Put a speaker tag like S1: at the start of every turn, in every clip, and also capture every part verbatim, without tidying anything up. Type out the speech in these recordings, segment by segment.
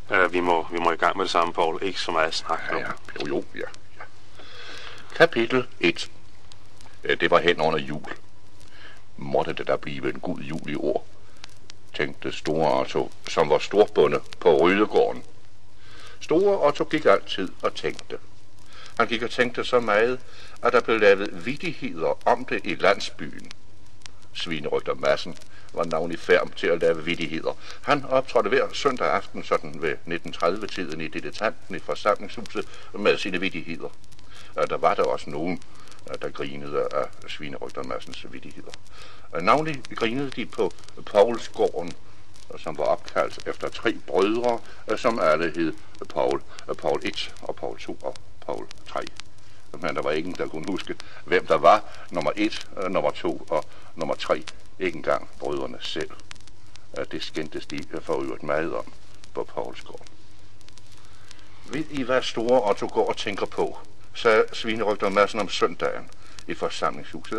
S1: Uh, vi, må, vi må i gang med det samme, Paul. Ikke så meget snak.
S2: Ja, ja. Jo, jo, ja, ja. Kapitel et. Det var hen under jul. Måtte det da blive en god jul i år, tænkte Store Otto, som var storbonde på Rydegården. Store Otto gik altid og tænkte. Han gik og tænkte så meget, at der blev lavet vittigheder om det i landsbyen. Svinerygter Madsen var navnlig færm til at lave vittigheder. Han optrådte hver søndag aften, sådan ved nitten tredive-tiden i dilettanten i forsamlingshuset med sine vittigheder. Der var der også nogen, der grinede af Svinerygter Madsens vittigheder. Navnlig grinede de på Poulsgården, som var opkaldt efter tre brødre, som alle hed Paul, Paul et og Paul to og Paul tre. Men der var ingen, der kunne huske, hvem der var nummer et, nummer to og nummer tre. Ikke engang brødrene selv. Det skændtes de for øvrigt meget om på Poulsgården. Ved I, hvad Store Otto går og tænker på, sagde Svinerygter Madsen om søndagen i forsamlingshuset.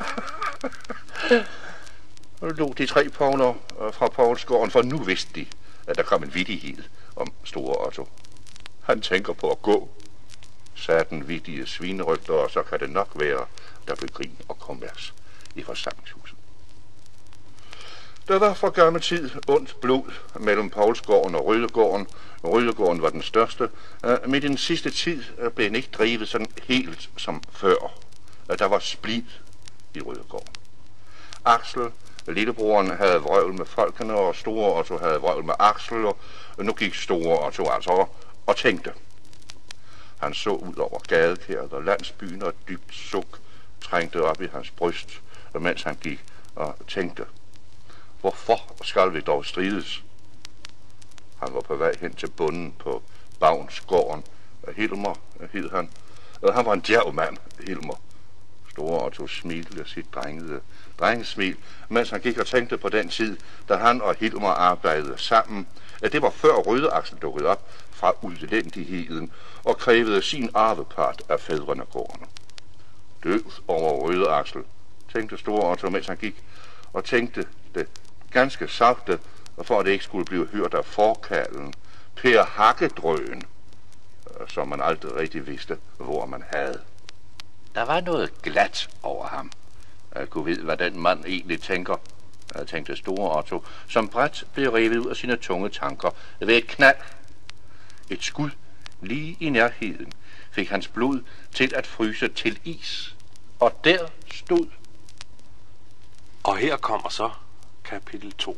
S2: Og lå de tre pogner fra Poulsgården, for nu vidste de, at der kom en vittighed om Store Otto. Han tænker på at gå, sagde den vittige Svinerygter, og så kan det nok være, der blev grin og kommers i forsamlingshuset. Der var fra gammel tid ondt blod mellem Poulsgården og Rydegården. Rydegården var den største, men i den sidste tid blev den ikke drevet sådan helt som før. Der var splid i Rydegården. Axel, lillebroren, havde vrøvl med folkene, og Store Otto havde vrøvl med Axel, og nu gik Store Otto altså og tænkte. Han så ud over gadekæret og landsbyen, og et dybt suk trængte op i hans bryst, mens han gik og tænkte. Hvorfor skal vi dog strides? Han var på vej hen til bunden på Bavnsgården. Hilmer hed han. Han var en djærv mand, Hilmer. Store Otto smilte sit drengede drengesmil, mens han gik og tænkte på den tid, da han og Hilmer arbejdede sammen. Det var før Røde-Axel dukkede op fra udlendigheden og krævede sin arvepart af fædrenegårdene. Død over Røde-Axel, tænkte Store Otto, mens han gik og tænkte det ganske sagte, for at det ikke skulle blive hørt af forkalden, Per Hakkedrøen, som man aldrig rigtig vidste, hvor man havde. Der var noget glat over ham. Jeg kunne vide, hvad den mand egentlig tænker, jeg tænkte Store Otto, som bredt blev revet ud af sine tunge tanker ved et knald. Et skud lige i nærheden fik hans blod til at fryse til is, og der stod.
S1: Og her kommer så kapitel to.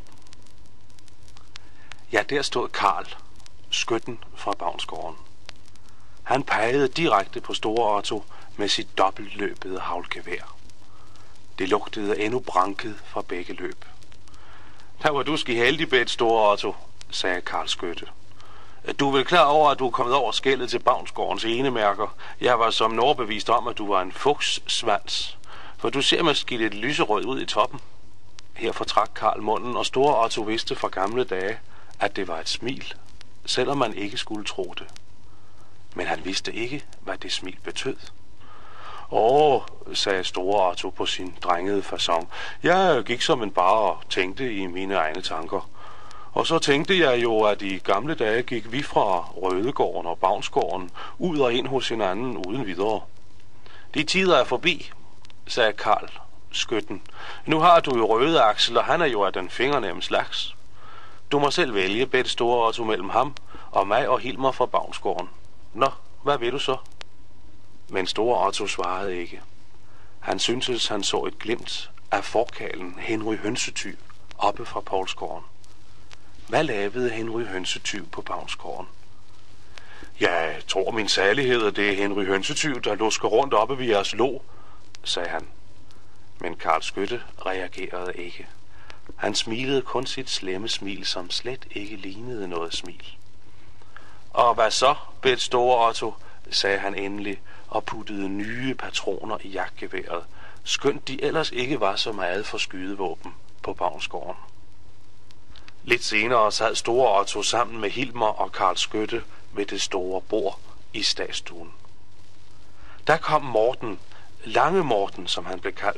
S1: Ja, der stod Karl, skytten fra Bavnsgården. Han pegede direkte på Store Otto med sit dobbeltløbede haglgevær. Det lugtede endnu branket fra begge løb. Der var du ski heldig bedt, Store Otto, sagde Karl skytte. Du er vel klar over, at du er kommet over skældet til Bavnsgårdens enemærker. Jeg var som overbevist om, at du var en fugtsvans, for du ser måske lidt lyserød ud i toppen. Her fortrak Karl munden, og Store Otto vidste fra gamle dage, at det var et smil, selvom man ikke skulle tro det. Men han vidste ikke, hvad det smil betød. Åh, sagde Store Otto på sin drengede facon. Jeg gik som en bare og tænkte i mine egne tanker. Og så tænkte jeg jo, at i gamle dage gik vi fra Rødegården og Bavnsgården ud og ind hos hinanden uden videre. De tider er forbi, sagde Karl, skytten. Nu har du jo Røde-Axel, og han er jo af den fingernemme slags. Du må selv vælge, bedte Store Otto, mellem ham og mig og Hilmer fra Bavnsgården. Nå, hvad vil du så? Men Store Otto svarede ikke. Han syntes, han så et glimt af forkalen Henry Hønsetyv oppe fra Poulsgården. Hvad lavede Henry Hønsetyv på Bavnsgården? Jeg tror min særlighed, at det er Henry Hønsetyv, der lusker rundt oppe ved jeres lå, sagde han. Men Karl Skytte reagerede ikke. Han smilede kun sit slemme smil, som slet ikke lignede noget smil. Og hvad så, bedt Store Otto, sagde han endelig, og puttede nye patroner i jagtgeværet, skønt de ellers ikke var så meget for skydevåben på Bavnsgården. Lidt senere sad Store Otto sammen med Hilmer og Karl Skytte ved det store bord i statsstuen. Der kom Morten, Lange Morten, som han blev kaldt,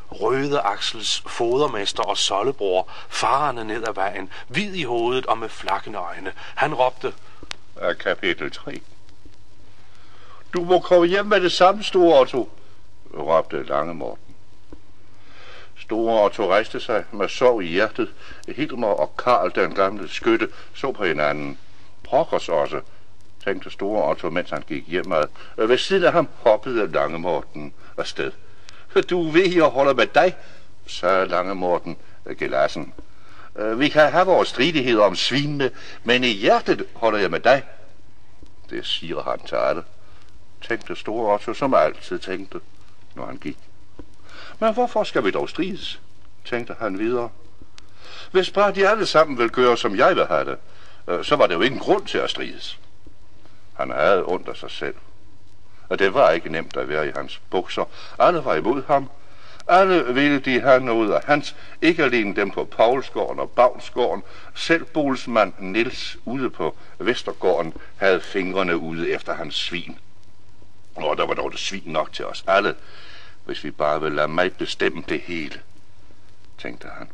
S1: Røde Aksels fodermester og sollebror, farerne ned ad vejen, hvid i hovedet og med flakkende øjne. Han råbte,
S2: af kapitel tre. Du må komme hjem med det samme, Store Otto, råbte Lange Morten. Store Otto rejste sig med sorg i hjertet. Hilmer og Karl, den gamle skytte, så på hinanden. Pokkers også, tænkte Store Otto, mens han gik hjemad. Ved siden af ham hoppede Lange Morten afsted. Du ved, jeg holder med dig, sagde Lange Morten gelassen. Vi kan have vores stridigheder om svinene, men i hjertet holder jeg med dig. Det siger han til alle, tænkte Store Otto, som altid tænkte, når han gik. Men hvorfor skal vi dog strides, tænkte han videre. Hvis bare de alle sammen vil gøre, som jeg vil have det, så var det jo ingen grund til at strides. Han havde ondt af sig selv, og det var ikke nemt at være i hans bukser. Alle var imod ham. Alle ville de have noget af hans, ikke alene dem på Poulsgården og Bavnsgården. Selv bolsmand Niels ude på Vestergården havde fingrene ude efter hans svin. Og der var dog det svin nok til os alle, hvis vi bare ville lade mig bestemme det hele, tænkte han.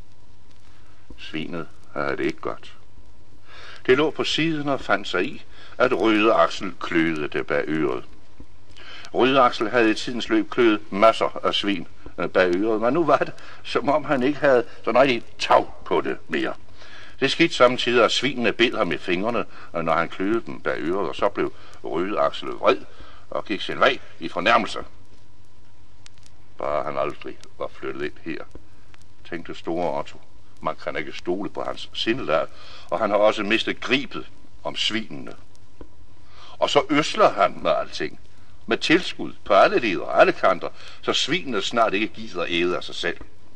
S2: Svinet havde det ikke godt. Det lå på siden og fandt sig i, at Røde Aksel kløede det bag øret. Røde Aksel havde i tidens løb kløet masser af svin bag øret, men nu var det, som om han ikke havde så rigtig tag på det mere. Det skete samtidig, at svinene bed ham i fingrene, når han kløede dem bag øret, og så blev Røde Aksel vred og gik sin vej i fornærmelse. Bare han aldrig var flyttet ind her, tænkte Store Otto. Man kan ikke stole på hans sindelag, og han har også mistet gribet om svinene. Og så øsler han med alting, med tilskud på alle leder og alle kanter, så svinene snart ikke gider æde af sig selv.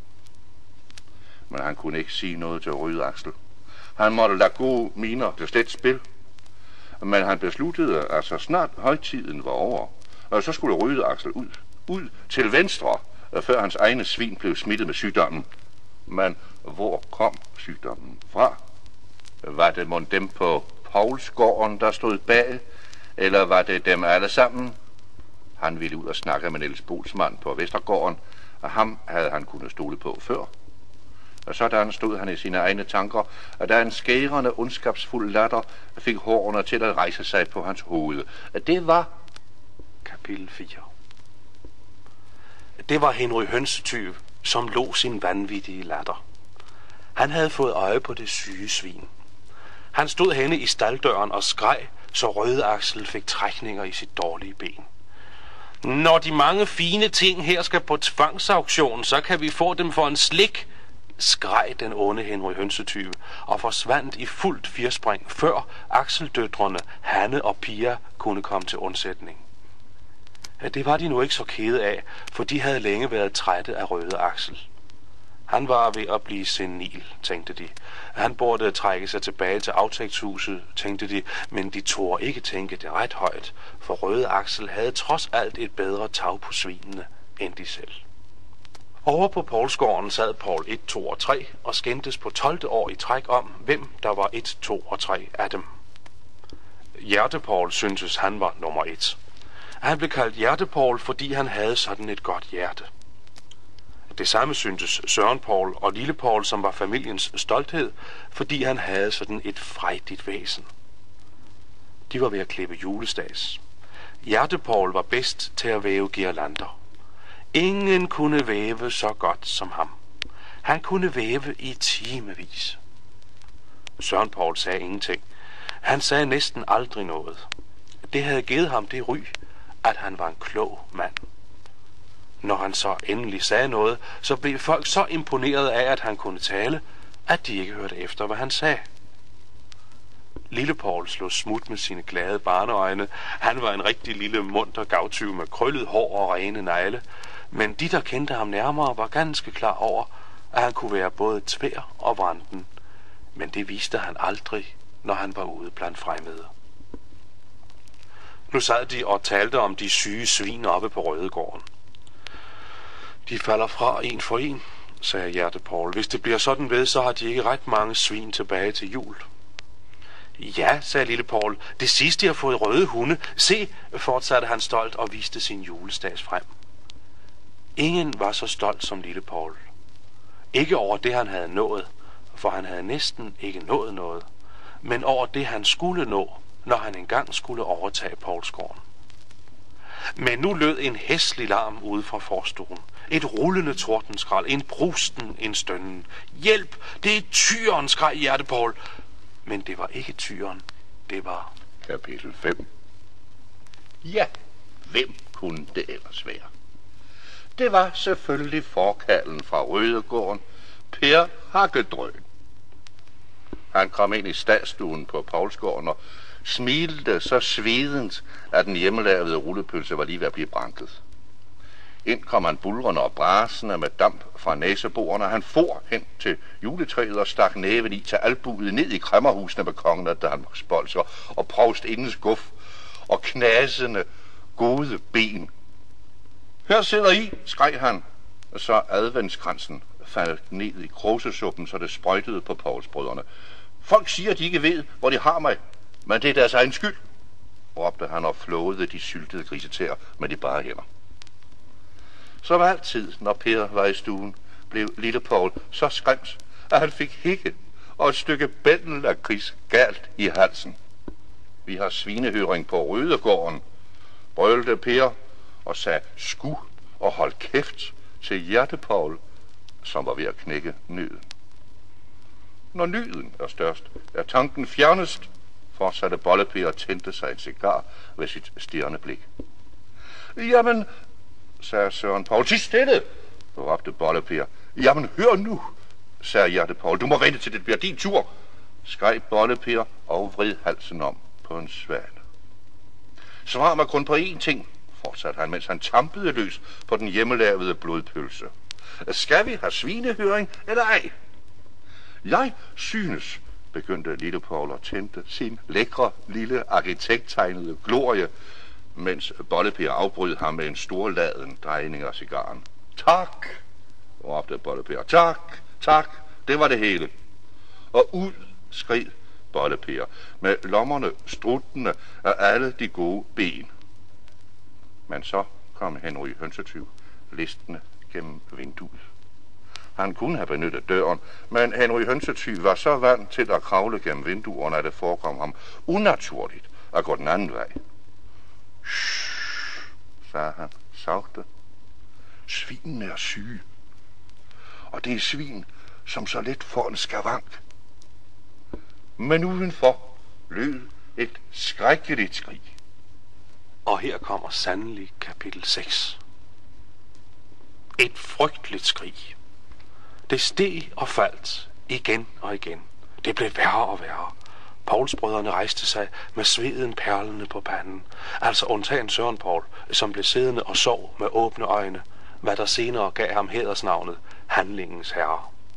S2: Men han kunne ikke sige noget til Røde Aksel. Han måtte lade gode miner til slet spil. Men han besluttede, at så snart højtiden var over, og så skulle Røde Aksel ud, ud til venstre, før hans egne svin blev smittet med sygdommen. Men hvor kom sygdommen fra? Var det mon dem på Poulsgården, der stod bag, eller var det dem alle sammen? Han ville ud og snakke med Niels Bolsmand på Vestergården, og ham havde han kunnet stole på før. Og sådan stod han i sine egne tanker, og da en skærende, ondskabsfuld latter fik hårene til at rejse sig på hans hoved. Det var
S1: kapitel fire. Det var Henry Hønsetyv, som lå sin vanvittige latter. Han havde fået øje på det syge svin. Han stod henne i stalddøren og skreg, så Røde Aksel fik trækninger i sit dårlige ben. Når de mange fine ting her skal på tvangsauktion, så kan vi få dem for en slik, skreg den onde Henry Hønsetyv og forsvandt i fuldt firspring, før Akseldøtrene Hanne og Pia kunne komme til undsætning. Det var de nu ikke så kede af, for de havde længe været trætte af Røde Aksel. Han var ved at blive senil, tænkte de. Han burde trække sig tilbage til aftægtshuset, tænkte de, men de turde ikke tænke det ret højt, for Røde Aksel havde trods alt et bedre tag på svinene end de selv. Over på Poulsgården sad Poul et, to og tre og skændtes på tolvte år i træk om, hvem der var et, to og tre af dem. Hjertepoul syntes, han var nummer et. Han blev kaldt Hjertepoul, fordi han havde sådan et godt hjerte. Det samme syntes Søren Poul og Lille Poul, som var familiens stolthed, fordi han havde sådan et frejdigt væsen. De var ved at klippe julestads. Hjertepoul var bedst til at væve girlander. Ingen kunne væve så godt som ham. Han kunne væve i timevis. Søren Poul sagde ingenting. Han sagde næsten aldrig noget. Det havde givet ham det ry, at han var en klog mand. Når han så endelig sagde noget, så blev folk så imponeret af, at han kunne tale, at de ikke hørte efter, hvad han sagde. Lille Poul slog smut med sine glade barneøjne. Han var en rigtig lille munter gavtyv med krøllet hår og rene negle, men de, der kendte ham nærmere, var ganske klar over, at han kunne være både tvær og vranden, men det viste han aldrig, når han var ude blandt fremmede. Nu sad de og talte om de syge svin oppe på Rødegården. De falder fra en for en, sagde Hjertepoul. Hvis det bliver sådan ved, så har de ikke ret mange svin tilbage til jul. Ja, sagde Lille Poul. Det sidste, de har fået røde hunde. Se, fortsatte han stolt og viste sin julestads frem. Ingen var så stolt som lille Paul. Ikke over det, han havde nået, for han havde næsten ikke nået noget, men over det, han skulle nå, når han engang skulle overtage Poulsgården. Men nu lød en hæslig larm ude fra forstuen. Et rullende tordenskrald, en prusten, en stønnen. Hjælp! Det er tyren, skreg Hjertepaul. Men det var ikke tyren, det var...
S2: Kapitel fem. Ja, hvem kunne det ellers være? Det var selvfølgelig forkalden fra Rødegården, Per Hakkedrøn. Han kom ind i stadstuen på Poulsgården og smilte så svedent, at den hjemmelavede rullepølse var lige ved at blive branket. Ind kom han bulrende og brasende med damp fra næseborene. Han for hen til juletræet og stak næven i til albuet ned i kræmmerhusene med kongen af Danmarks bolser og provst indens guf og knasende gode ben. Her sidder I, skreg han, og så adventskransen faldt ned i krosesuppen, så det sprøjtede på Poulsbrødrene. Folk siger, de ikke ved, hvor de har mig, men det er deres egen skyld, råbte han og flåede de syltede grisetæer med de bare hænder. Som altid, når Per var i stuen, blev lille Paul så skræmt, at han fik hikke og et stykke bændelakrids galt i halsen. Vi har svinehøring på Rødegården, brølte Per og sagde sku og hold kæft til Hjertepaul, som var ved at knække nøden. Når nyden er størst, er tanken fjernest, fortsatte Bolle-Per og tændte sig en cigar ved sit stirrende blik. Jamen, sagde Søren Paul. Til stille, råbte Bolle-Per. Jamen, hør nu, sagde Hjertepaul. Du må vente til det bliver din tur, skreg Bolle-Per og vred halsen om på en svane. Svar mig kun på én ting, fortsatte han, mens han tampede løs på den hjemmelavede blodpølse. Skal vi have svinehøring eller ej? Jeg synes, begyndte lille Paul og tændte sin lækre, lille arkitekttegnede glorie, mens Bolle-Per afbrød ham med en storladen drejning af cigaren. Tak, råbte Bolle-Per. Tak, tak, det var det hele. Og ud skred Bolle-Per med lommerne struttende af alle de gode ben. Men så kom Henry Hønsetyv listende gennem vinduet. Han kunne have benyttet døren, men Henry Hønsetyv var så vant til at kravle gennem vinduerne, at det forekom ham unaturligt at gå den anden vej. Shhh, sagde han sagte. Svinene er syge, og det er svin, som så let får en skavank. Men udenfor lød et skrækkeligt skrig.
S1: Og her kommer sandelig kapitel seks. Et frygteligt skrig. Det steg og faldt igen og igen. Det blev værre og værre. Poulsbrødrene rejste sig med sveden perlende på panden. Altså undtagen Søren Paul, som blev siddende og sov med åbne øjne, hvad der senere gav ham hædersnavnet handlingens herre.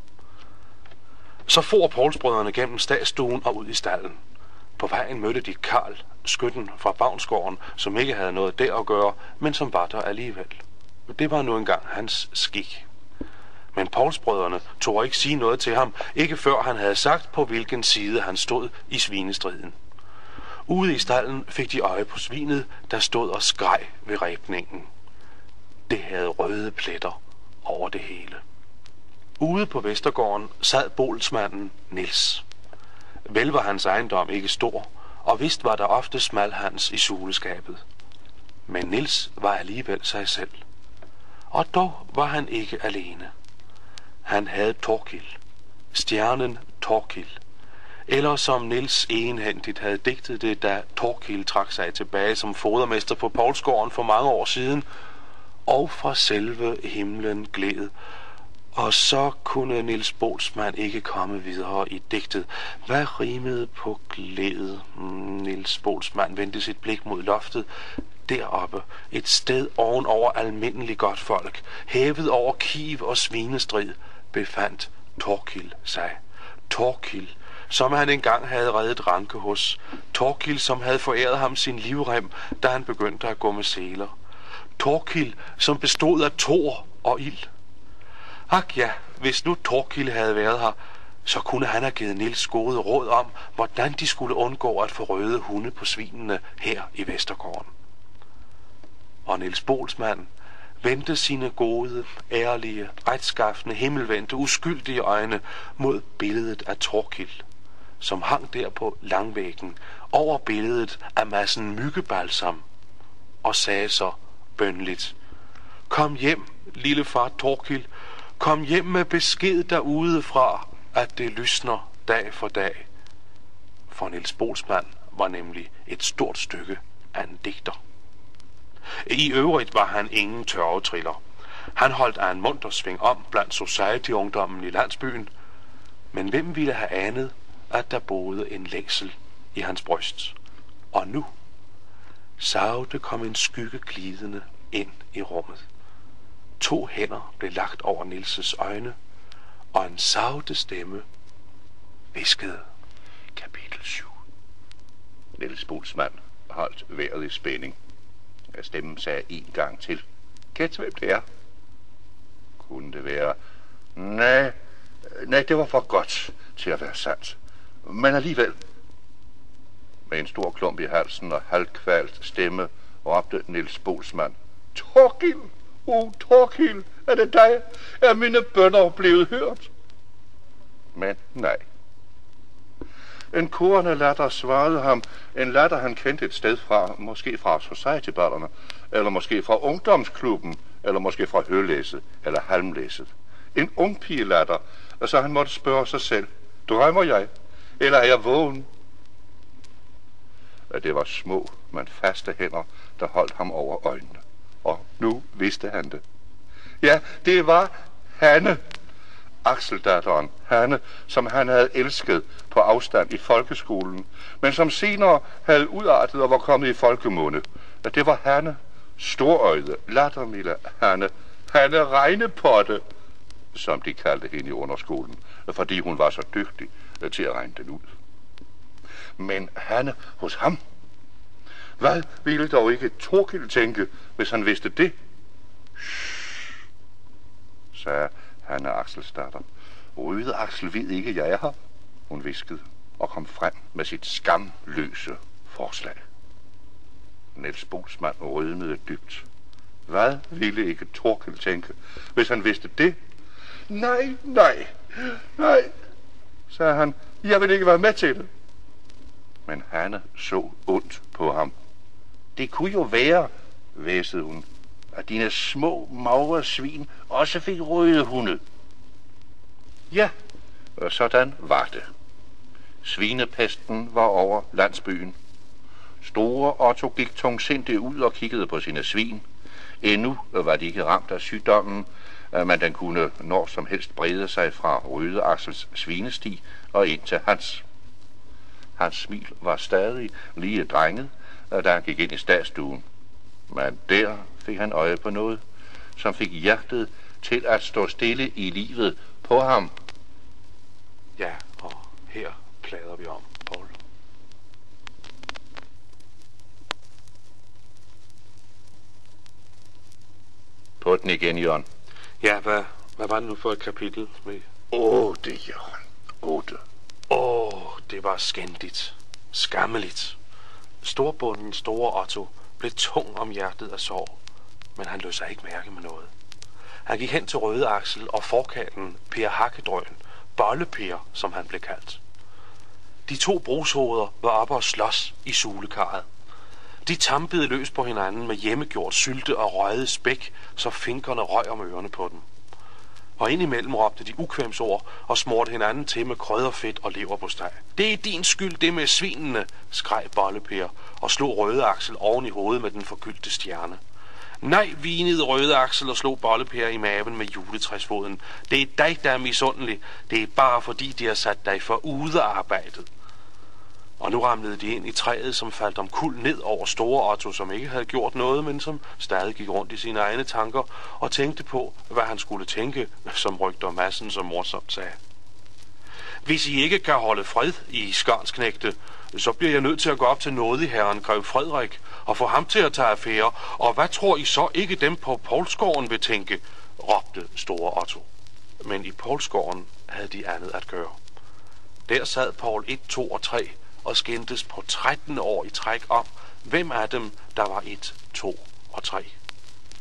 S1: Så for Poulsbrødrene gennem stadsstuen og ud i stallen. På vejen mødte de Karl, skytten fra Bavnsgården, som ikke havde noget der at gøre, men som var der alligevel. Det var nu engang hans skik. Men Poulsbrødrene tog ikke sige noget til ham, ikke før han havde sagt, på hvilken side han stod i svinestriden. Ude i stallen fik de øje på svinet, der stod og skreg ved ræbningen. Det havde røde pletter over det hele. Ude på Vestergården sad bolsmanden Niels. Vel var hans ejendom ikke stor, og vist var der ofte smalhans i suleskabet. Men Niels var alligevel sig selv. Og dog var han ikke alene. Han havde Torkild, stjernen Torkild, eller som Niels egenhændigt havde digtet det, da Torkild trak sig tilbage som fodermester på Poulsgården for mange år siden, og fra selve himlen gled. Og så kunne Niels Bolsmann ikke komme videre i digtet. Hvad rimede på glæde? Niels Bolsmann vendte sit blik mod loftet. Deroppe, et sted ovenover almindelig godt folk, hævet over kiv og svinestrid, befandt Torkild sig. Torkild, som han engang havde reddet ranke hos. Torkild, som havde foræret ham sin livrem, da han begyndte at gå med seler. Torkild, som bestod af tor og ild. Ak ja, hvis nu Torkild havde været her, så kunne han have givet Niels gode råd om, hvordan de skulle undgå at få røde hunde på svinene her i Vestergården. Og Niels Bolsmann vendte sine gode, ærlige, retskaffende, himmelvendte, uskyldige øjne mod billedet af Thorkild, som hang der på langvæggen over billedet af massen myggebalsam, og sagde så bønligt: Kom hjem, lille far Thorkild, kom hjem med besked derude fra, at det lysner dag for dag. For Niels Bolsmann var nemlig et stort stykke af en digter. I øvrigt var han ingen tørvetriller. Han holdt af en munter sving om blandt society-ungdommen i landsbyen, men hvem ville have anet, at der boede en længsel i hans bryst? Og nu sagde kom en skygge glidende ind i rummet. To hænder blev lagt over Nielses øjne, og en savte stemme viskede:
S2: Kapitel syv. Niels Bolsmann holdt vejret i spænding. Stemmen sagde en gang til: Gæt hvem det er. Kunne det være? Nej, nej, det var for godt til at være sandt. Men alligevel. Med en stor klump i halsen og halvkvalt stemme råbte Niels Bolsmann: Thorkild! O, Thorkild, er det dig? Er mine bønner blevet hørt? Men nej. En korende latter svarede ham, en latter han kendte et sted fra, måske fra societyballerne, eller måske fra ungdomsklubben, eller måske fra hølæsset, eller halmlæsset. En ung pigelatter, så han måtte spørge sig selv: Drømmer jeg, eller er jeg vågen? Det var små, men faste hænder, der holdt ham over øjnene. Og nu vidste han det. Ja, det var Hanne, Akseldatteren Hanne, som han havde elsket på afstand i folkeskolen, men som senere havde udartet og var kommet i folkemunde. Det var Hanne, storøjde, lattermilde Hanne, Hanne Regnepotte, som de kaldte hende i underskolen, fordi hun var så dygtig til at regne den ud. Men Hanne hos ham? Hvad ville dog ikke Thorkild tænke, hvis han vidste det? Shhh, sagde Hanne Akselsdatter. Røde Aksel ved ikke, jeg er her, hun viskede, og kom frem med sit skamløse forslag. Niels Bolsmann rødmede dybt. Hvad ville ikke Thorkild tænke, hvis han vidste det? Nej, nej, nej, sagde han. Jeg vil ikke være med til det. Men Hanne så ondt på ham. Det kunne jo være, væsede hun, at dine små, magre svin også fik røde hunde. Ja, og sådan var det. Svinepesten var over landsbyen. Store Otto gik tungsindigt ud og kiggede på sine svin. Endnu var de ikke ramt af sygdommen, men den kunne når som helst brede sig fra Røde Aksels svinesti og ind til hans. Hans smil var stadig lige drenget, da han gik ind i stadsstuen. Men der fik han øje på noget, som fik hjertet til at stå stille i livet på ham.
S1: Ja, og her plader vi om, Paul.
S2: På den igen, Jørgen.
S1: Ja, hvad, hvad var det nu for et kapitel med?
S2: Otte, Jørgen. Otte.
S1: Åh, oh, det var skændigt. Skammeligt. Storbunden store Otto blev tung om hjertet af sorg, men han lød sig ikke mærke med noget. Han gik hen til Røde Aksel og forkalen Per Hakkedrøn, Bolle-Per, som han blev kaldt. De to brugshoveder var oppe og slås i sulekarret. De tampede løs på hinanden med hjemmegjort sylte og røget spæk, så fingrene røg om ørerne på dem. Og indimellem råbte de ukvemsord og smurte hinanden til med krydderfedt og leverpostej. Det er din skyld, det med svinene, skreg Bolle-Per og slog Røde Aksel oven i hovedet med den forgyldte stjerne. Nej, vinede Røde Aksel og slog Bolle-Per i maven med juletræsfoden. Det er dig, der er misundelig. Det er bare fordi, de har sat dig for udearbejdet. Og nu ramlede de ind i træet, som faldt om kul ned over store Otto, som ikke havde gjort noget, men som stadig gik rundt i sine egne tanker og tænkte på, hvad han skulle tænke, som Rygter Madsen så morsomt sagde. Hvis I ikke kan holde fred i Skarnsknægte, så bliver jeg nødt til at gå op til nådeherren grev Frederik og få ham til at tage affære. Og hvad tror I så ikke dem på Poulsgården vil tænke, råbte store Otto. Men i Poulsgården havde de andet at gøre. Der sad Paul et, to og tre og skændtes på tretten år i træk om, hvem af dem, der var et, to og tre.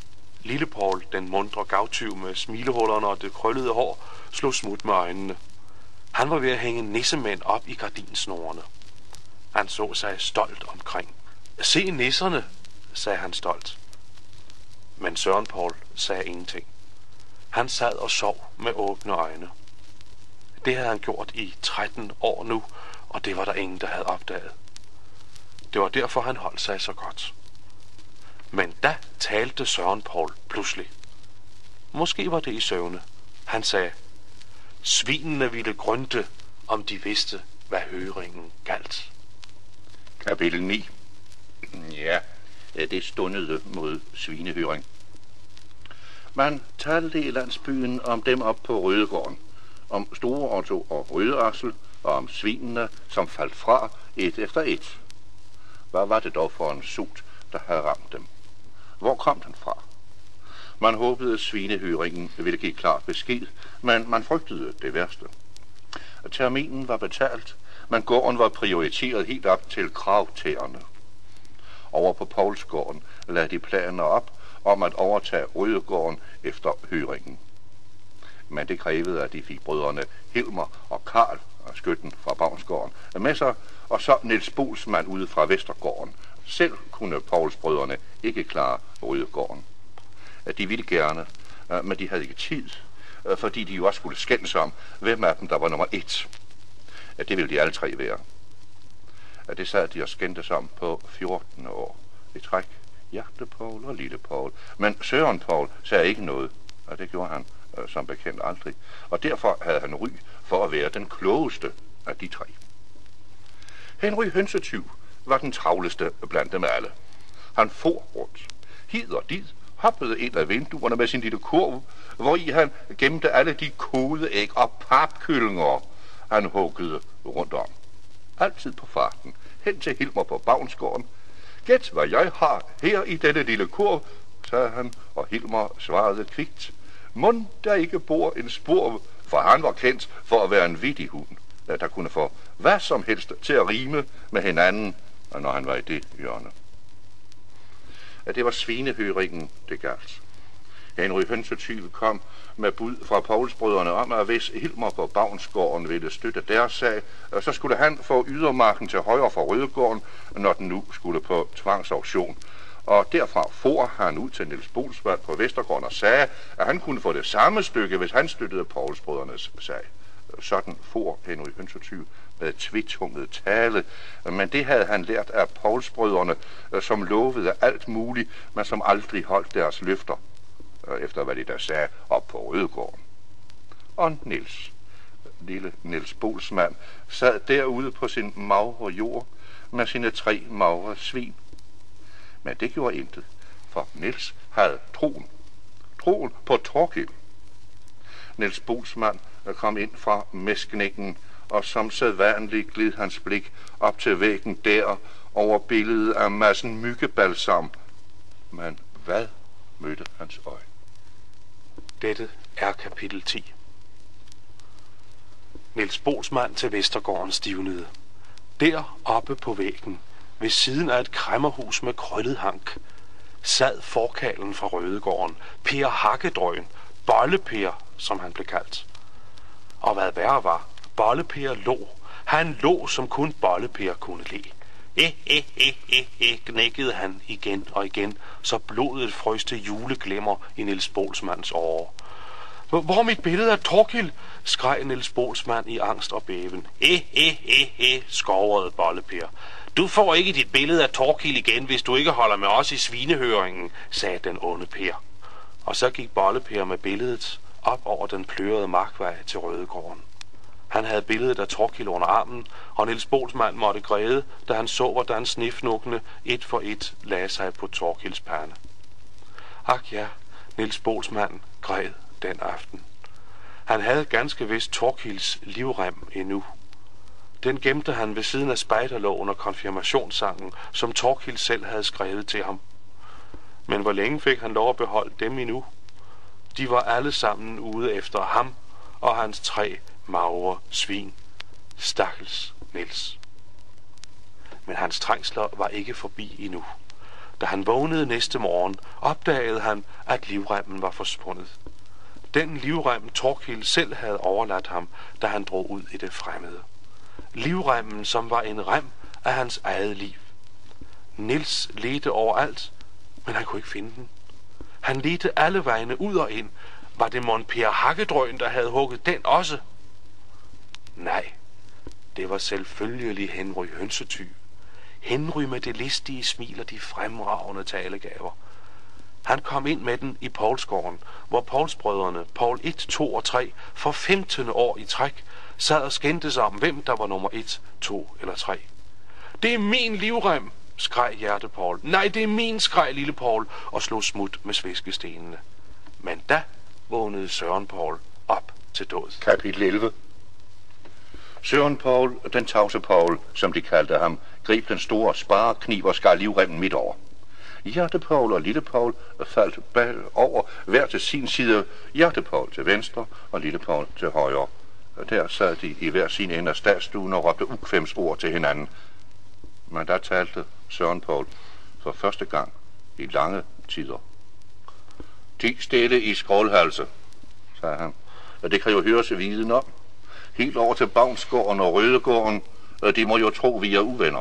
S1: Lille Paul, den mundre gavtyv med smilehullerne og det krøllede hår, slog smut med øjnene. Han var ved at hænge nissemænd op i gardinsnorene. Han så sig stolt omkring. Se nisserne, sagde han stolt. Men Søren Paul sagde ingenting. Han sad og sov med åbne øjne. Det havde han gjort i tretten år nu, og det var der ingen, der havde opdaget. Det var derfor, han holdt sig så godt. Men da talte Søren Paul pludselig. Måske var det i søvne. Han sagde, svinene ville grønte, om de vidste, hvad høringen galt.
S2: Kapitel ni. Ja, det stundede mod svinehøring. Man talte i landsbyen om dem op på Rødegården, om Store Otto og Røde Aksel, og om svinene, som faldt fra et efter et. Hvad var det dog for en sot, der havde ramt dem? Hvor kom den fra? Man håbede, at svinehøringen ville give klart besked, men man frygtede det værste. Terminen var betalt, men gården var prioriteret helt op til kravtæerne. Over på Poulsgården lagde de planer op om at overtage Rødegården efter høringen. Men det krævede, at de fik brødrene Hilmer og Karl, og skytten fra Bavnsgården, med sig, og så Niels Bolsmann ude fra Vestergården. Selv kunne Poulsbrødrene ikke klare Rødegården. De ville gerne, men de havde ikke tid, fordi de jo også skulle skændes om, hvem af dem der var nummer et. Det ville de alle tre være. Det sad de og skændtes om på fjorten år. I træk Hjerte Paul og Lille Paul. Men Søren Paul sagde ikke noget, og det gjorde han som bekendt aldrig. Og derfor havde han ry for at være den klogeste af de tre. Henry Hønsetyv var den travleste blandt dem alle. Han for rundt, hid og did, hoppede ind af vinduerne med sin lille kurv, hvori han gemte alle de kodede æg og papkyllinger, han huggede rundt om. Altid på farten, hen til Hilmer på Bavnsgården. Gæt, hvad jeg har her i denne lille kurv, sagde han, og Hilmer svarede kvikt. Mon der ikke bor en spor, for han var kendt for at være en vittig hund, der kunne få hvad som helst til at rime med hinanden, når han var i det hjørne. At det var svinehøringen, det galt. Henry Hønsetyv kom med bud fra Poulsbrødrene om, at hvis Hilmer på Bavnsgården ville støtte deres sag, så skulle han få ydermarken til højre for Rødegården, når den nu skulle på tvangsauktion. Og derfra for han ud til Niels Bolsmann på Vestergården og sagde, at han kunne få det samme stykke, hvis han støttede Poulsbrødrenes sag. Sådan for Henry Hønsetyv med tvetunget tale, men det havde han lært af Poulsbrødrene, som lovede alt muligt, men som aldrig holdt deres løfter, efter hvad de der sagde op på Rødegården. Og Niels, lille Niels Bolsmann, sad derude på sin magre jord med sine tre magre svin. Men det gjorde intet, for Niels havde troen. Troen på Torkild. Niels Bolsmann kom ind fra mæskningen, og som sædvanligt glid hans blik op til væggen der over billedet af massen myggebalsam. Men hvad mødte hans øje?
S1: Dette er kapitel ti. Niels Bolsmann til Vestergården stivnede. Der oppe på væggen, ved siden af et kræmmerhus med krøllet hank, sad forkalen fra Rødegården, Per Hakkedrøn, Bolle-Per, som han blev kaldt. Og hvad værre var, Bolle-Per lå. Han lå, som kun Bolle-Per kunne le. Eh, eh, eh, eh, eh, gnækkede han igen og igen, så blodet frøs til juleglemmer i Niels Bolsmanns åre. Hvor er mit billede af Torkild? Skreg Niels Bolsmann i angst og bæven. Eh, eh, eh, eh, skovrede Bolle-Per. Du får ikke dit billede af Torkild igen, hvis du ikke holder med os i svinehøringen, sagde den onde Per. Og så gik Bolle-Per med billedet op over den plørede markvej til Rødegården. Han havde billedet af Torkild under armen, og Niels Bolsmann måtte græde, da han så, hvordan snifnukkene et for et lagde sig på Torkilds pande. Ak ja, Niels Bolsmann græd den aften. Han havde ganske vist Torkilds livrem endnu. Den gemte han ved siden af spejderloven og konfirmationssangen, som Torkild selv havde skrevet til ham. Men hvor længe fik han lov at beholde dem endnu? De var alle sammen ude efter ham og hans tre magre svin. Stakkels Niels. Men hans trængsler var ikke forbi endnu. Da han vågnede næste morgen, opdagede han, at livremmen var forsvundet. Den livrem Thorkild selv havde overladt ham, da han drog ud i det fremmede. Livremmen, som var en rem af hans eget liv. Niels ledte overalt, men han kunne ikke finde den. Han ledte alle vegne ud og ind. Var det mon Per Hakkedrøn, der havde hugget den også? Nej, det var selvfølgelig Henry Hønsetyv. Henry med det listige smil og de fremragende talegaver. Han kom ind med den i Poulsgården, hvor Poulsbrødrene, Poul et, to og tre, for femtende år i træk, sad og skændtes om, hvem der var nummer et, to eller tre. Det er min livrem, skreg Hjerte Poul. Nej, det er min, skreg lille Poul og slog smut med sviskestenene. Men da vågnede Søren Poul op til død.
S2: Kapitel elleve. Søren Poul, den tavse Poul, som de kaldte ham, greb den store sparekniv og skar livremmen midt over. Hjerte Poul og lille Poul faldt bag over hver til sin side. Hjerte Poul til venstre og lille Poul til højre. Og der sad de i hver sin ende af statstuen og råbte ukvemsord til hinanden. Men der talte Søren Poul for første gang i lange tider. Ti stille i skrålhalse, sagde han. Og det kan jo høres viden om. Helt over til Bavnsgården og Rødegården, og de må jo tro, vi er uvenner.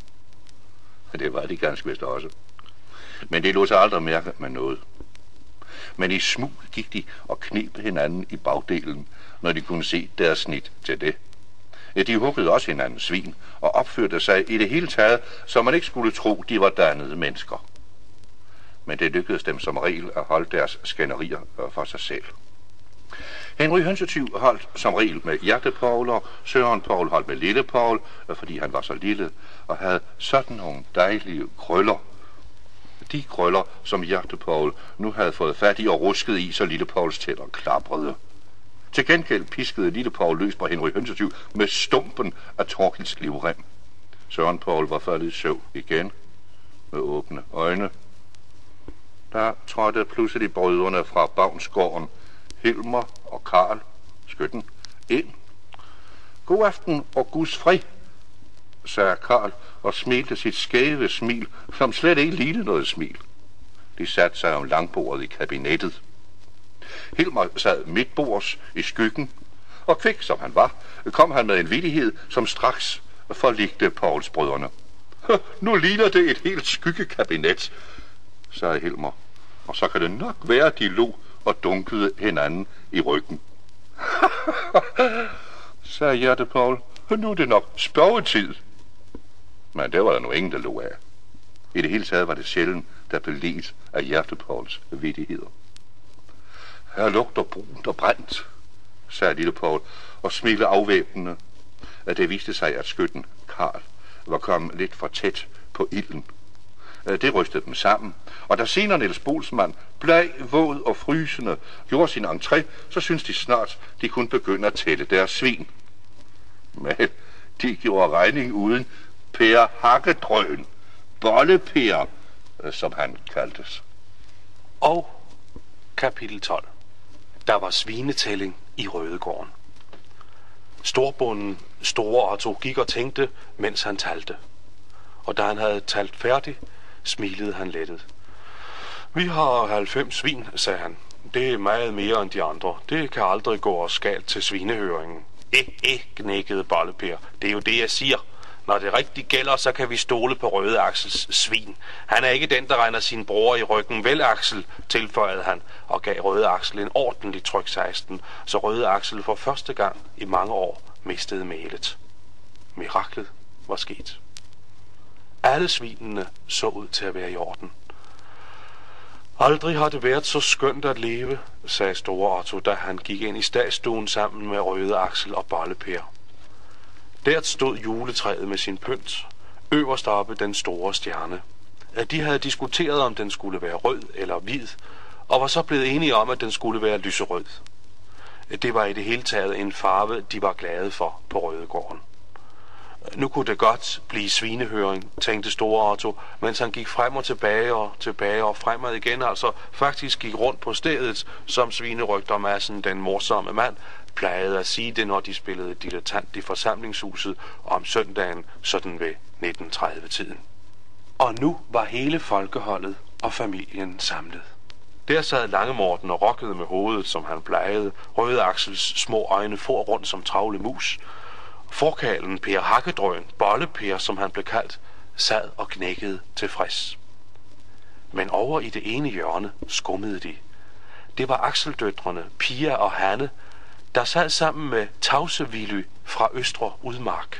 S2: Det var de ganske vist også. Men det lå sig aldrig mærke med noget. Men i smug gik de og kneb hinanden i bagdelen, når de kunne se deres snit til det. De huggede også hinandens svin og opførte sig i det hele taget, så man ikke skulle tro, de var dannede mennesker. Men det lykkedes dem som regel at holde deres skænderier for sig selv. Henry Hønsetyv holdt som regel med Hjerte Poul, og Søren Poul holdt med lille Poul, fordi han var så lille og havde sådan nogle dejlige krøller. De krøller, som Hjerte Poul nu havde fået fat i og rusket i, så lille Pouls tænder klaprede. Til gengæld piskede lille Poul løs på Henry Hønsetyv med stumpen af Thorkilds livrem. Søren Poul var faldet i søvn igen med åbne øjne. Der trådte pludselig brødrene fra Bavnsgården, Hilmer og Karl, skytten, ind. God aften og Guds fred, sagde Karl og smilte sit skæve smil, som slet ikke lignede noget smil. De satte sig om langbordet i kabinettet. Hilmer sad midtbords i skyggen, og kvik som han var, kom han med en vittighed, som straks forligte Pouls brødrene. Nu ligner det et helt skyggekabinet, sagde Hilmer, og så kan det nok være, de lå og dunkede hinanden i ryggen. sagde Hjerte Poul, nu er det nok spørgetid. Men det var der nu ingen, der lå af. I det hele taget var det sjældent, der blev ledt af Hjerte Pouls vittigheder. Her lugter brunt og brændt, sagde lille Poul, og smilede afvæbnende, at det viste sig, at skytten Karl var kommet lidt for tæt på ilden. Det rystede dem sammen, og da senere Niels Bolsmann, bleg, våd og frysende, gjorde sin entré, så syntes de snart, de kunne begynde at tælle deres svin. Men de gjorde regning uden Per Hakkedrøn, Bolle-Per, som han kaldtes.
S1: Og kapitel tolv. Der var svinetælling i Rødegården. Storbonden Store Otto gik og tænkte, mens han talte. Og da han havde talt færdig, smilede han lettet. Vi har halvfems svin, sagde han. Det er meget mere end de andre. Det kan aldrig gå os galt til svinehøringen. Eh, eh, knækkede Bolle-Per. Det er jo det, jeg siger. Når det rigtig gælder, så kan vi stole på Røde Aksels svin. Han er ikke den, der regner sin bror i ryggen. Vel, Aksel, tilføjede han, og gav Røde Aksel en ordentlig tryk seksten, så Røde Aksel for første gang i mange år mistede mælet. Miraklet var sket. Alle svinene så ud til at være i orden. Aldrig har det været så skønt at leve, sagde Store Otto, da han gik ind i stadsstuen sammen med Røde Aksel og Bolle-Per. Der stod juletræet med sin pynt, øverst oppe den store stjerne. De havde diskuteret, om den skulle være rød eller hvid, og var så blevet enige om, at den skulle være lyserød. Det var i det hele taget en farve, de var glade for på Rødegården. Nu kunne det godt blive svinehøring, tænkte Store Otto, mens han gik frem og tilbage og tilbage og fremad igen, altså faktisk gik rundt på stedet, som svinerygtermassen, den morsomme mand, plejede at sige det, når de spillede dilettant i forsamlingshuset om søndagen, sådan ved nitten tredive-tiden. Og nu var hele folkeholdet og familien samlet. Der sad Lange Morten og rokkede med hovedet, som han plejede. Røde Aksels små øjne for rundt som travle mus. Forkalen Per Hakkedrøn, Bolle-Per, som han blev kaldt, sad og knækkede tilfreds. Men over i det ene hjørne skummede de. Det var Akseldøtrene, Pia og Hanne, der sad sammen med Tavse Willy fra Østre Udmark.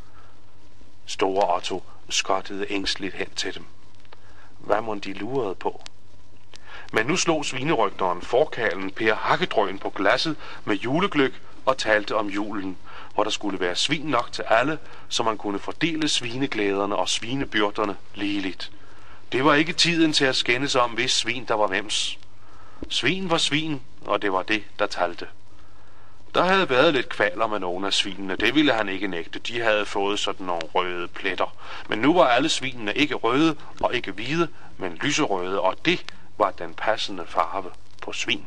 S1: Store Otto skottede ængstligt hen til dem. Hvad mon de lurede på? Men nu slog svinerygteren forkalen Per Hakkedrøn på glasset med julegløgg og talte om julen, hvor der skulle være svin nok til alle, så man kunne fordele svineglæderne og svinebyrderne ligeligt. Det var ikke tiden til at skændes om, hvis svin der var hvems. Svin var svin, og det var det, der talte. Der havde været lidt kvaler med nogle af svinene, det ville han ikke nægte. De havde fået sådan nogle røde pletter. Men nu var alle svinene ikke røde og ikke hvide, men lyserøde, og det var den passende farve på svin.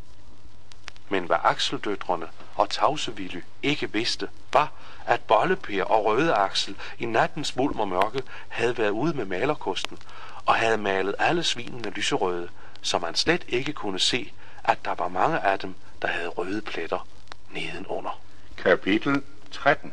S1: Men hvad Akseldøtrene og Tavse Willy ikke vidste, var, at Bolle-Per og Røde Aksel i nattens mulm og mørke havde været ude med malerkosten og havde malet alle svinene lyserøde, så man slet ikke kunne se, at der var mange af dem, der havde røde pletter nedenunder.
S2: Kapitel tretten.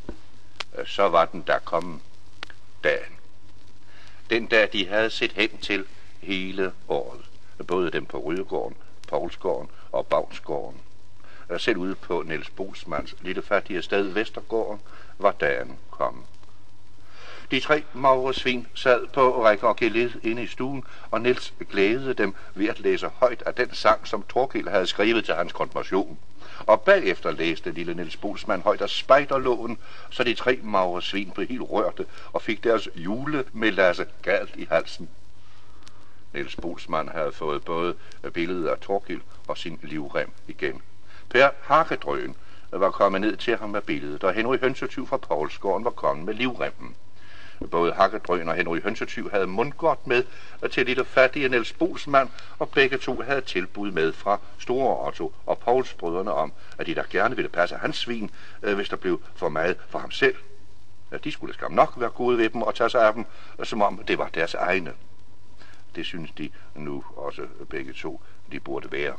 S2: Så var den der kommet dagen. Den dag, de havde set hen til hele året. Både dem på Rydegården, Poulsgården og Bavnsgården. Selv ude på Niels Bolsmanns lille fattige sted Vestergården var dagen kommet. De tre magre svin sad på række og geled inde i stuen, og Niels glædede dem ved at læse højt af den sang, som Torkild havde skrevet til hans konfirmation. Og bagefter læste lille Niels Bolsmann højt af spejderloven, så de tre magre svin blev helt rørte og fik deres julemelasse galt i halsen. Niels Bolsmann havde fået både billedet af Torkild og sin livrem igen. Per Hakkedrøn var kommet ned til ham med billedet, og Henry Hønsetyv fra Poulsgården var kommet med livremmen. Både Hakkedrøn og Henry Hønsetyv havde mundgodt med til lille fattige Niels Bolsmann, og begge to havde tilbud med fra Store Otto og Pauls brødrene om, at de der gerne ville passe hans svin, hvis der blev for meget for ham selv. De skulle skam nok være gode ved dem og tage sig af dem, som om det var deres egne. Det synes de nu også begge to, de burde være.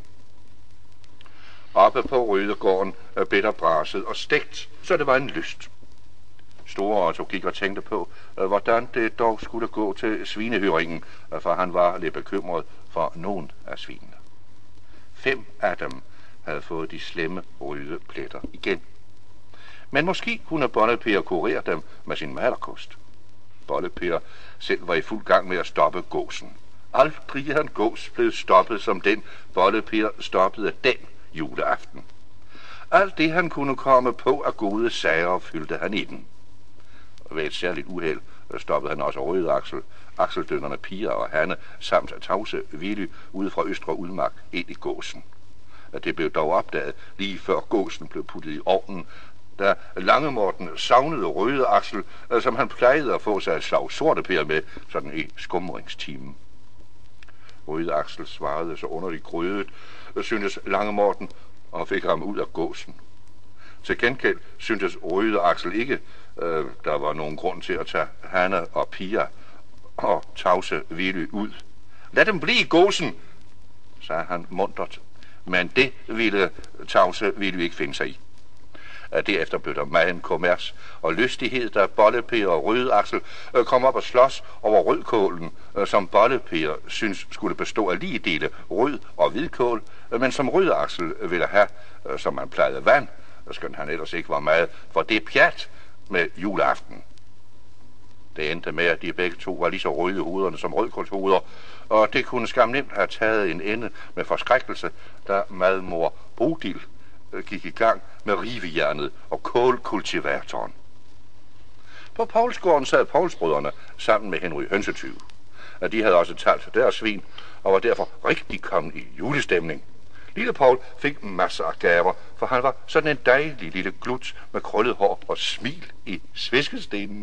S2: Oppe på Rydegården blev der braset og stegt, så det var en lyst. Store Otto gik og tænkte på, hvordan det dog skulle gå til svinehøringen, for han var lidt bekymret for nogen af svinene. Fem af dem havde fået de slemme røde pletter igen. Men måske kunne Bolle-Per kurere dem med sin malerkost. Bolle-Per selv var i fuld gang med at stoppe gåsen. Aldrig er en gås blevet stoppet som den Bolle-Per stoppede den juleaften. Alt det han kunne komme på af gode sager fyldte han i den. Ved et særligt uheld stoppede han også Røde Aksel, Akseldønnerne Pia og Hanne samt Tavse Willy ude fra Østre Udmark ind i gåsen. Det blev dog opdaget lige før gåsen blev puttet i ovnen, da Lange Morten savnede Røde Aksel, som han plejede at få sig et slag sorte Per med, sådan i skumringstimen. Røde Aksel svarede så underligt grødet, syntes Lange Morten, og fik ham ud af gåsen. Til gengæld syntes Røde Aksel ikke, øh, der var nogen grund til at tage Hanne og Pia og Tavse Willy ud. Lad dem blive i gåsen, sagde han muntert, men det ville Tavse Willy ikke finde sig i. Derefter blev der megen kommers og lystighed, da Bolle-Per og Røde Aksel kom op og slås over rødkålen, som Bolle-Per synes skulle bestå af lige dele rød og hvidkål, men som Røde Aksel ville have, som man plejede vand, skønt han ellers ikke var meget, for det pjat med juleaften. Det endte med, at de begge to var lige så røde i hovederne som rødkålshoveder, og det kunne skam nemt have taget en ende med forskrækkelse, da madmor Bodil gik i gang med rivejernet og kålkultivatoren. På Poulsgården sad Poulsbrødrene sammen med Henry Hønsetyv. De havde også talt deres svin og var derfor rigtig kommet i julestemning. Lille Paul fik masser af gaver, for han var sådan en dejlig lille glut med krøllet hår og smil i sviskestenene.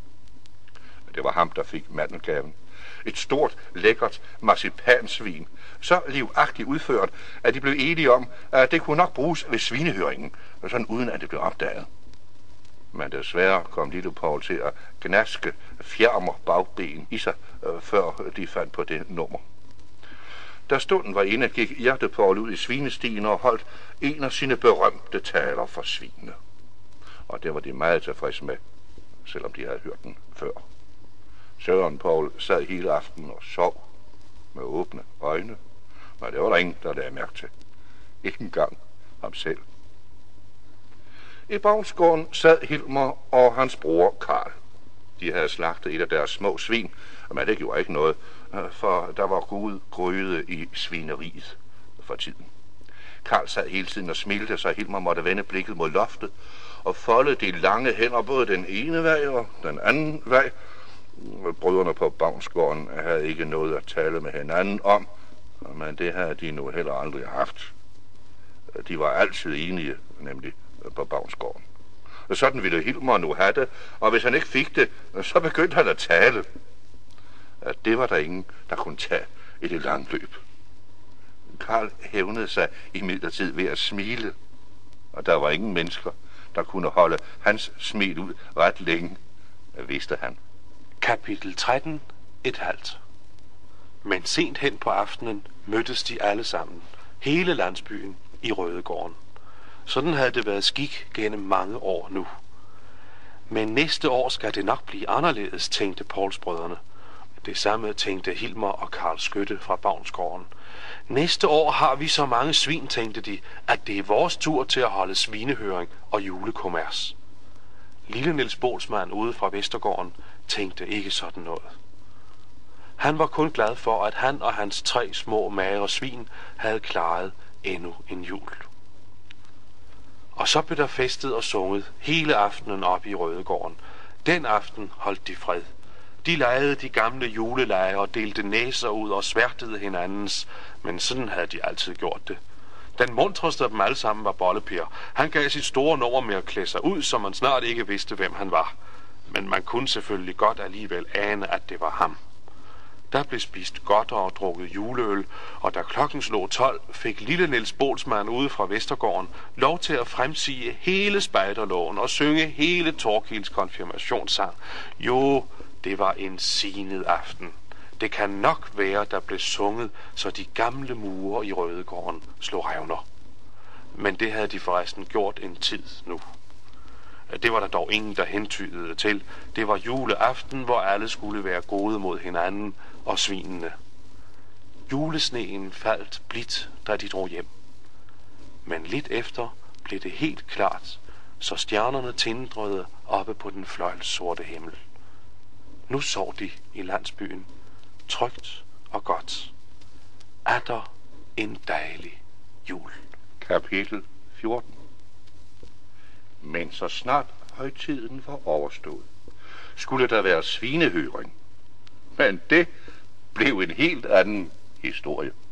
S2: Det var ham, der fik mandelgaven. Et stort, lækkert marcipansvin, så livagtigt udført, at de blev enige om, at det kunne nok bruges ved svinehøringen, sådan uden at det blev opdaget. Men desværre kom lille Paul til at gnaske fjermer bagben i sig, øh, før de fandt på det nummer. Da stunden var inde, gik Hjertepaul ud i svinestien og holdt en af sine berømte taler for svinene. Og det var de meget tilfredse med, selvom de havde hørt den før. Søren Paul sad hele aftenen og sov med åbne øjne, men det var der ingen, der lagde mærke til. Ikke engang ham selv. I Bavnsgården sad Hilmer og hans bror Karl. De havde slagtet et af deres små svin, men det gjorde ikke noget, for der var god gryde i svineriet for tiden. Karl sad hele tiden og smilte, så Hilmer måtte vende blikket mod loftet og folde de lange hænder både den ene vej og den anden vej. Brødrene på Bavnsgården havde ikke noget at tale med hinanden om, men det havde de nu heller aldrig haft. De var altid enige, nemlig på Bavnsgården. Sådan ville Hilmer nu have det, og hvis han ikke fik det, så begyndte han at tale. At det var der ingen, der kunne tage i det lange løb. Karl hævnede sig imidlertid ved at smile, og der var ingen mennesker, der kunne holde hans smil ud ret længe, vidste han.
S1: Kapitel tretten. Et halvt. Men sent hen på aftenen mødtes de alle sammen, hele landsbyen, i Rødegården. Sådan havde det været skik gennem mange år nu. Men næste år skal det nok blive anderledes, tænkte Paulsbrødrene. Det samme tænkte Hilmer og Karl Skytte fra Bavnsgården. Næste år har vi så mange svin, tænkte de, at det er vores tur til at holde svinehøring og julekommers. Lille Niels Bålsmann ude fra Vestergården tænkte ikke sådan noget. Han var kun glad for, at han og hans tre små magre svin havde klaret endnu en jul. Og så blev der festet og sunget hele aftenen op i Rødegården. Den aften holdt de fred. De legede de gamle julelege og delte næser ud og sværtede hinandens, men sådan havde de altid gjort det. Den muntreste af dem alle sammen var Bolleper. Han gav sit store nummer med at klæde sig ud, så man snart ikke vidste, hvem han var. Men man kunne selvfølgelig godt alligevel ane, at det var ham. Der blev spist godt og drukket juleøl, og da klokken slog tolv, fik lille Niels Bålsmann ude fra Vestergården lov til at fremsige hele spejderloven og synge hele Torkils konfirmationssang. Jo, det var en signet aften. Det kan nok være, der blev sunget, så de gamle mure i Rødegården slog revner. Men det havde de forresten gjort en tid nu. Det var der dog ingen, der hentydede til. Det var juleaften, hvor alle skulle være gode mod hinanden og svinene. Julesneen faldt blidt, da de drog hjem. Men lidt efter blev det helt klart, så stjernerne tindrede oppe på den fløjlssorte himmel. Nu sov de i landsbyen, trygt og godt. Atter en dejlig jul.
S2: Kapitel fjorten. Men så snart højtiden var overstået, skulle der være svinehøring. Men det blev en helt anden historie.